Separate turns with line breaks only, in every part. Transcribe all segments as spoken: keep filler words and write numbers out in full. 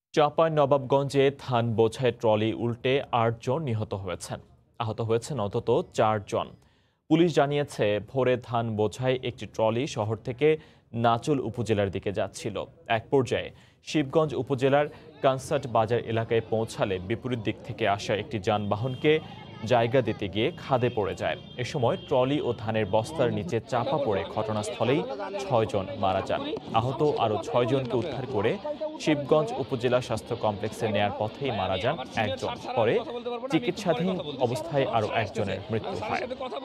চাঁপাইনবাবগঞ্জে ধান বোঝাই ট্রলি উল্টে আটজন নিহত হয়েছেন। আহত হয়েছেন অন্তত চারজন। পুলিশ জানিয়েছে, ভোরে ধান বোঝাই একটি ট্রলি শহর থেকে নাচুল উপজেলার দিকে যাচ্ছিল। এক পর্যায়ে শিবগঞ্জ উপজেলার কানসাট বাজার এলাকায় পৌঁছালে বিপরীত দিক থেকে আসা একটি যানবাহনকে জায়গা দিতে গিয়ে খাদে পড়ে যায়। এ সময় ট্রলি ও ধানের বস্তার নিচে চাপা পড়ে ঘটনাস্থলেই ছয়জন মারা যান। আহত আরও ছয়জনকে উদ্ধার করে শিবগঞ্জ উপজেলা স্বাস্থ্য কমপ্লেক্সে নেয়ার পথেই মারা যান একজন। পরে চিকিৎসাধীন অবস্থায় আরও একজনের মৃত্যু হয়।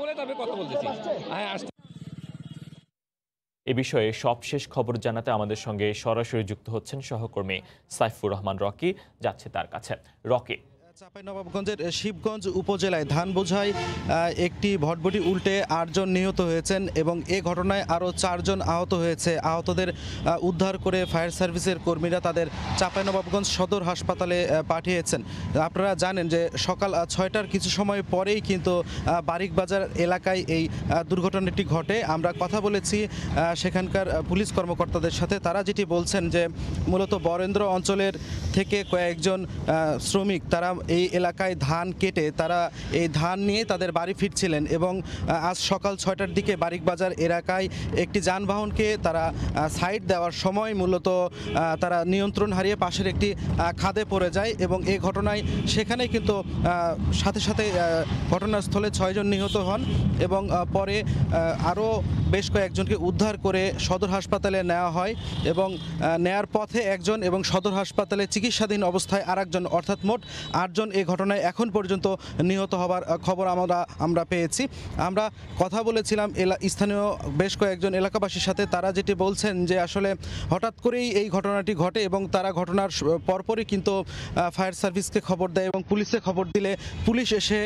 এ বিষয়ে সবশেষ খবর জানাতে আমাদের সঙ্গে সরাসরি যুক্ত হচ্ছেন সহকর্মী সাইফুর রহমান রকি। যাচ্ছে তার কাছে। রকি,
চাঁপাইনবাবগঞ্জের শিবগঞ্জ উপজেলায় ধান বোঝাই একটি ভটভটি উল্টে আটজন নিহত হয়েছেন এবং এ ঘটনায় আরও চারজন আহত হয়েছে। আহতদের উদ্ধার করে ফায়ার সার্ভিসের কর্মীরা তাদের চাঁপাইনবাবগঞ্জ সদর হাসপাতালে পাঠিয়েছেন। আপনারা জানেন যে সকাল ছয়টার কিছু সময় পরেই কিন্তু বারিকবাজার এলাকায় এই দুর্ঘটনাটি ঘটে। আমরা কথা বলেছি সেখানকার পুলিশ কর্মকর্তাদের সাথে। তারা যেটি বলছেন যে মূলত বরেন্দ্র অঞ্চলের থেকে কয়েকজন শ্রমিক তারা এই এলাকায় ধান কেটে তারা এই ধান নিয়ে তাদের বাড়ি ফিরছিলেন এবং আজ সকাল ছয়টার দিকে বারিকবাজার এলাকায় একটি যানবাহনকে তারা সাইড দেওয়ার সময় মূলত তারা নিয়ন্ত্রণ হারিয়ে পাশের একটি খাদে পড়ে যায় এবং এই ঘটনায় সেখানে কিন্তু সাথে সাথে ঘটনাস্থলে ছয়জন নিহত হন এবং পরে আরও বেশ কয়েকজনকে উদ্ধার করে সদর হাসপাতালে নেওয়া হয় এবং নেয়ার পথে একজন এবং সদর হাসপাতালে চিকিৎসাধীন অবস্থায় আর একজন, অর্থাৎ মোট আটজন এই ঘটনায় এখন পর্যন্ত নিহত হবার খবর আমরা আমরা পেয়েছি। আমরা কথা বলেছিলাম স্থানীয় বেশ কয়েকজন এলাকাবাসীর সাথে। তারা যেটি বলছেন যে আসলে হঠাৎ করেই এই ঘটনাটি ঘটে এবং তারা ঘটনার পরপরই কিন্তু ফায়ার সার্ভিসকে খবর দেয় এবং পুলিশে খবর দিলে পুলিশ এসে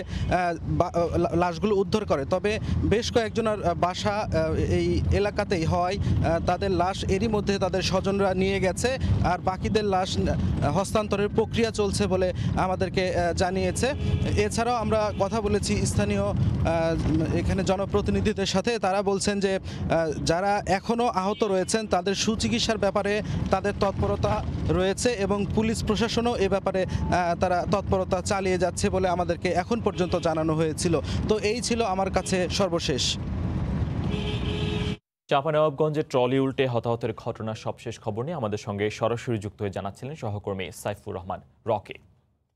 লাশগুলো উদ্ধার করে। তবে বেশ কয়েকজনের বাসা এই এলাকাতেই হয়, তাদের লাশ এরই মধ্যে তাদের স্বজনরা নিয়ে গেছে আর বাকিদের লাশ হস্তান্তরের প্রক্রিয়া চলছে বলে আমাদেরকে জানিয়েছে। এছাড়াও আমরা কথা বলেছি স্থানীয় এখানে জনপ্রতিনিধিদের সাথে। তারা বলছেন যে যারা এখনও আহত রয়েছেন তাদের সুচিকিৎসার ব্যাপারে তাদের তৎপরতা রয়েছে এবং পুলিশ প্রশাসনও এ ব্যাপারে তারা তৎপরতা চালিয়ে যাচ্ছে বলে আমাদেরকে এখন পর্যন্ত জানানো হয়েছিল। তো এই ছিল আমার কাছে সর্বশেষ।
চাঁপাইনবাবগঞ্জে ট্রলি উল্টে হতাহতের ঘটনার সবশেষ খবর নিয়ে আমাদের সঙ্গে সরাসরি যুক্ত হয়ে জানাচ্ছিলেন সহকর্মী সাইফুর রহমান রকি।